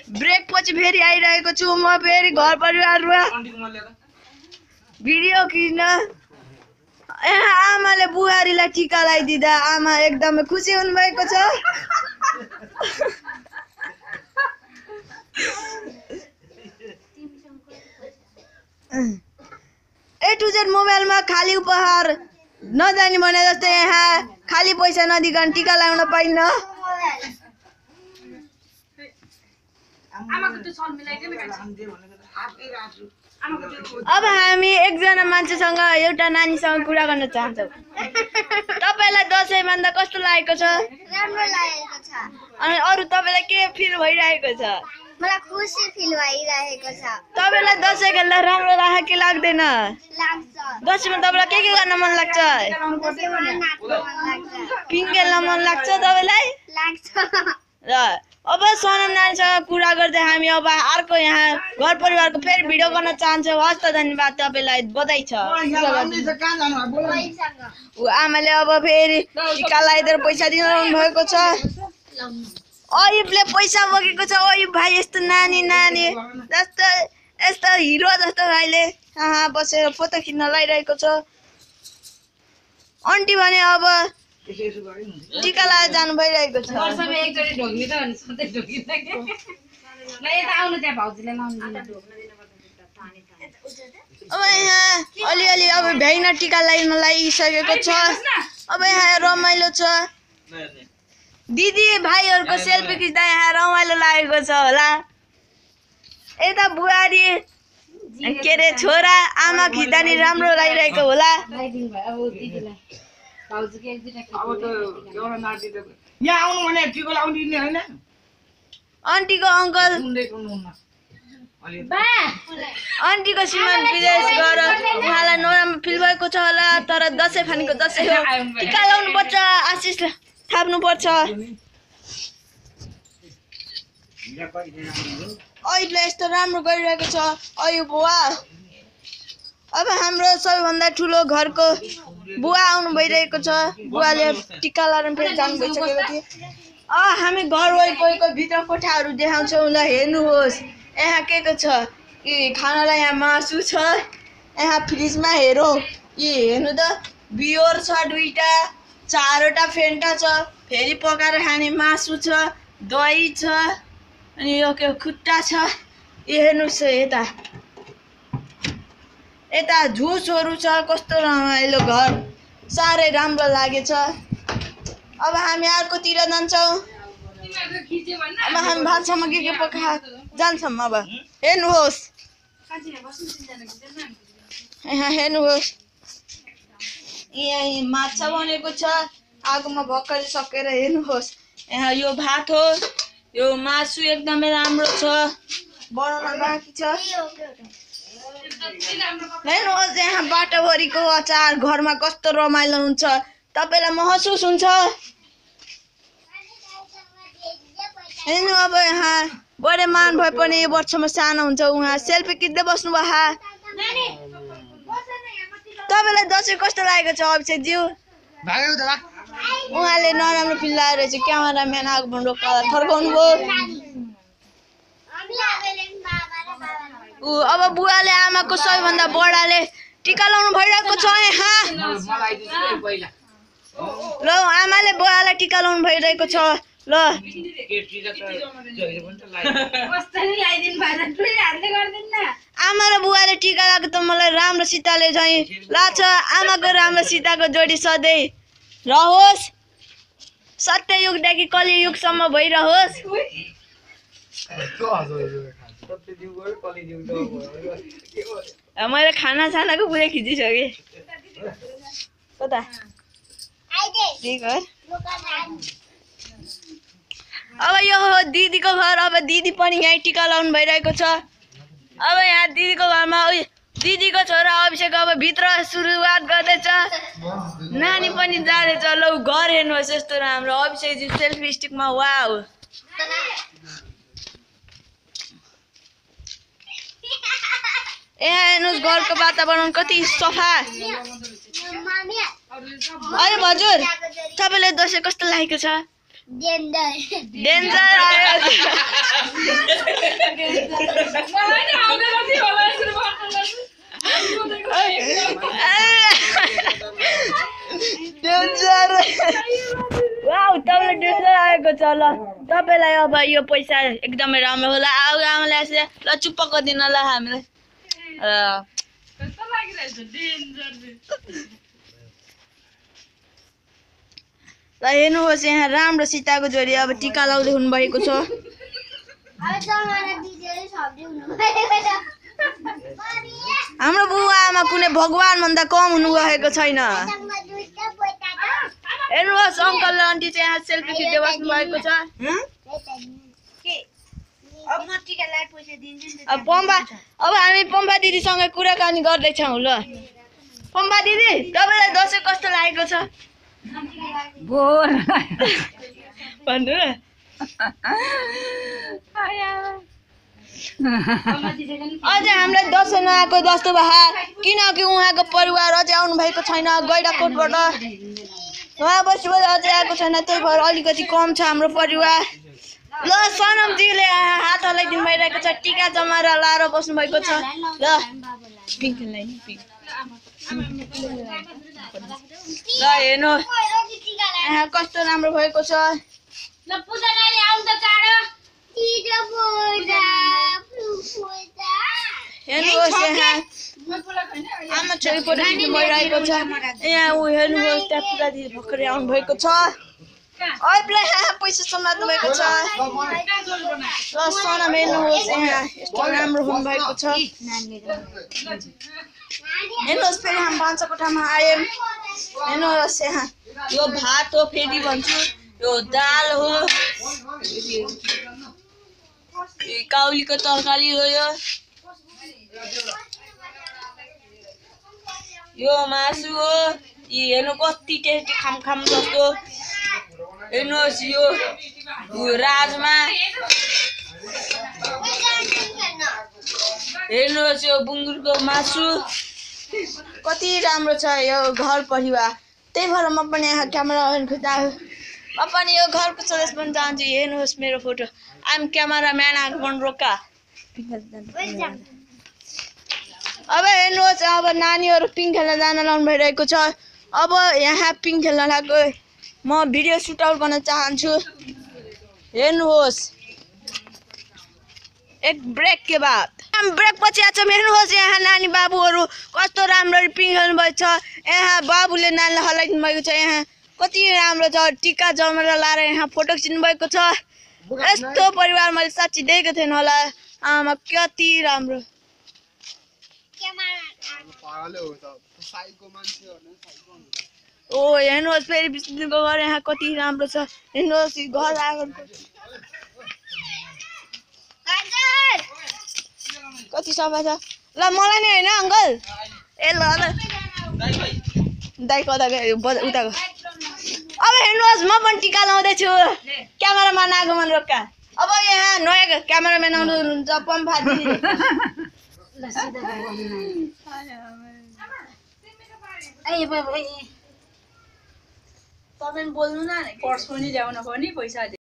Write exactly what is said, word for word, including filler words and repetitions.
Brake पछि फेरि आइरहेको छु म फेरि घर परिवारमा भिडियो खिच्न। यहाँ आमाले बुहारीलाई टिका लगाइदिँदा आमा एकदमै खुसी हुनुभएको छ। ए टु जेड मोबाइलमा खाली उपहार नजानी भने जस्तै यहाँ खाली पैसा नदिकन टिका लगाउन पाइन्न। अब हामी एकजना मान्छेसँग एउटा नानीसँग कुरा गर्न चाहन्छौँ। तपाईलाई दसैँ मान्दा कस्तो लागेको छ? राम्रो लागेको छ। अनि अरु तपाईलाई के फिल भइरहेको छ? मलाई खुसी फिल भइरहेको छ। तपाईलाई दसैँ खेल्दा राम्रो लाग्छ कि लाग्दैन? लाग्छ। दसैँमा तपाईलाई के के गर्न मन लाग्छ? दसैँमा नाच्न मन लाग्छ। पिङ खेल्न मन लाग्छ तपाईलाई? लाग्छ। र अब सोनम नानीसँग कुरा गर्दै हामी अब अर्को यहाँ घर परिवारको फेरि भिडियो गर्न चाहन्छौँ। हस् त धन्यवाद, तपाईलाई बधाई छ। ऊ आमाले अब फेरि टिका लगाइदिएर पैसा दिनु भएको छ। अयुबले पैसा बोकेको छ। अयुब भाइ यस्तो नानी नानी जस्तो यस्तो हिरो जस्तो भाइले यहाँ बसेर फोटो खिच्न लगाइरहेको छ। आन्टी भने अब टिका लगाएर जानु भइरहेको छ। अब यहाँ अलिअलि अब भ्याइन टिका लगाउन लागिसकेको छ। अब यहाँ रमाइलो छ। दिदी भाइहरूको सेल्फी खिच्दा यहाँ रमाइलो लागेको छ होला। यता बुहारी के अरे छोरा आमा खिच्दा नि राम्रो लागिरहेको होला। आन्टीको अङ्कल आन्टीको श्रीमान विदेश गएर उहाँलाई नराम्रो फिल भएको छ होला। तर दसैँ फानीको दसैँ हो, टिका लगाउनु पर्छ, आशिष थाप्नु पर्छ। अयुबले यस्तो राम्रो गरिरहेको छ। अयुब बुवा अब हाम्रो सबैभन्दा ठुलो घरको बुवा आउनु भइरहेको छ। बुवाले टिका लगाएर फेरि जानु भइसकेको थियो। अ हामी घर वरिपरिको भित्र कोठाहरू देखाउँछौँ। ल हेर्नुहोस् यहाँ के के छ। यी खानालाई यहाँ मासु छ। यहाँ फ्रिजमा हेरौँ यी हेर्नु त बियर छ, दुईटा चारवटा फेन्टा छ, फेरि पकाएर खाने मासु छ, दही छ, अनि यो के खुट्टा छ। यो हेर्नुहोस् यता यता जुसहरू छ। कस्तो रमाइलो घर, साह्रै राम्रो लागेछ। अब हामी अर्कोतिर जान्छौँ। अब हामी भान्सामा के के पका जान्छौँ। अब हेर्नुहोस् यहाँ हेर्नुहोस् यहाँ माछा बनेको छ। आगोमा भर्खर सकेर हेर्नुहोस्। यहाँ यो भात हो, यो मासु एकदमै राम्रो छ, बनाउन बाँकी छ। हेर्नुहोस् यहाँ बाटोभरिको अचार घरमा कस्तो रमाइलो हुन्छ, तपाईँलाई महसुस हुन्छ। हेर्नु अब यहाँ बडे मान भए पनि वर्षमा सानो हुन्छ। उहाँ सेल्फी खिच्दै बस्नु भयो। तपाईँलाई दसैँ कस्तो लागेको छ अभिषेकज्यू? उहाँले नराम्रो फिल लागेर चाहिँ क्यामेराम्यान आगो भन्नु थर्काउनु भयो। ऊ अब बुवाले आमाको सबैभन्दा बडाले टिका लाउनु भइरहेको छ। यहाँ ल आमाले बुवालाई टिका लाउनु भइरहेको छ। ल आमा र बुवाले टिका लगाएको त मलाई राम्रो सीताले चाहिँ लाग्छ। आमाको राम्रो सीताको जोडी सधैँ रहोस्, सत्ययुगदेखि कलियुगसम्म भइरहोस्। मैले खाना सानाको पुरै खिचिसकेँ। कता अब यो हो दिदीको घर। अब दिदी पनि यहीँ टिका लाउनु भइरहेको छ। अब यहाँ दिदीको घरमा उयो दिदीको छोरा अभिषेक अब भित्र सुरुवात गर्दैछ। नानी पनि जाँदैछ। लौ घर हेर्नुहोस् यस्तो राम्रो। अभिषेकजी सेल्फी स्टिकमा वाउ। यहाँ हेर्नुहोस् घरको वातावरण कति सफा। अरे हजुर तपाईँलाई दसैँ कस्तो लागेको छ? डेन्जर। ल तपाईँलाई अब यो पैसा एकदमै राम्रो होला अब आमालाई चाहिँ ल चुप्प गरिदिन ल हामीलाई ल हेर्नुहोस् यहाँ राम्रो सीताको जोडी अब टिका लाउँदै हुनुभएको छ हाम्रो बुवा आमा कुनै भगवान भन्दा कम हुनुभएको छैन हेर्नुहोस् अङ्कल र आन्टी चाहिँ यहाँ सेल्फी खिच्दै बस्नु भएको छ अब पम्बा अब हामी पम्बा दिदीसँग कुराकानी गर्दैछौँ ल पम्बा दिदी तपाईँलाई दसैँ कस्तो लागेको छ बोर भन्नु न अझै हामीलाई दसैँ नआएको जस्तो भए किनकि उहाँको परिवार अझै आउनु भएको छैन गैडाकोटबाट उहाँ बसी अझै आएको छैन त्यही भएर अलिकति कम छ हाम्रो परिवार ल सनमजीले हात हल्लाइदिनु भइरहेको छ टिका जमाएर लाएर बस्नु भएको छ ल पिङ्क ल हेर्नु यहाँ कस्तो राम्रो भएको छ हेर्नुहोस् यहाँ आमा छोरी फोटो खिच्नु भइरहेको छ यहाँ ऊ हेर्नुहोस् त्यहाँ पुरा दिदी भर्खरै आउनु भएको छ अहिले यहाँ पैसा समात्नु भएको छ ल सनम हेर्नुहोस् यहाँ यस्तो राम्रो हुनुभएको छ हेर्नुहोस् फेरि हामी भान्सा कोठामा आयौँ हेर्नुहोस् यहाँ यो भात हो फेरि भन्छु यो दाल हो काउलीको तरकारी हो यो यो मासु हो हेर्नु कति टेस्टी खाम खाम जस्तो हेर्नुहोस् यो राजमा हेर्नुहोस् यो बुङ्गुरको मासु कति राम्रो छ यो घर परिवार त्यही भएर म पनि यहाँ क्यामेरा खिच्दा म पनि यो घरको सदस्य पनि चाहन्छु हेर्नुहोस् मेरो फोटो आइएम क्यामेराम्यान आगमन रोका अब हेर्नुहोस् अब नानीहरू पिङ खेल्न जान लाउनु भइरहेको छ अब यहाँ पिङ खेल्न लाग्यो म भिडियो सुट आउट गर्न चाहन्छु हेर्नुहोस् एक ब्रेक के बाद ब्रेक पछि आएको छ हेर्नुहोस् यहाँ नानी बाबुहरू कस्तो राम्ररी पिङ खेल्नु भएको छ यहाँ बाबुले नानीलाई हल्लाइदिनु भएको छ यहाँ कति राम्रो छ टिका जमाएर लाएर यहाँ फोटो खिच्नु भएको छ यस्तो परिवार मैले साँच्ची देखेको थिएन होला आमा कति राम्रो ओ हेर्नुहोस् फेरि विष्णुको घर यहाँ कति राम्रो छ हेर्नुहोस् घर आँगनको कति सफा छ ल मलाई नै होइन अङ्कल ए ल ल दाइ कता गयो उताको अब हेर्नुहोस् म पनि टिका लाउँदैछु क्यामेराम्यान आगमन रोक्का अब यहाँ नयाँ क्यामेराम्यान आउनु हुनुहुन्छ पम्फा दिदी तपाईँ बोल्नु न पर्स पनि ल्याउनु पर्ने पैसा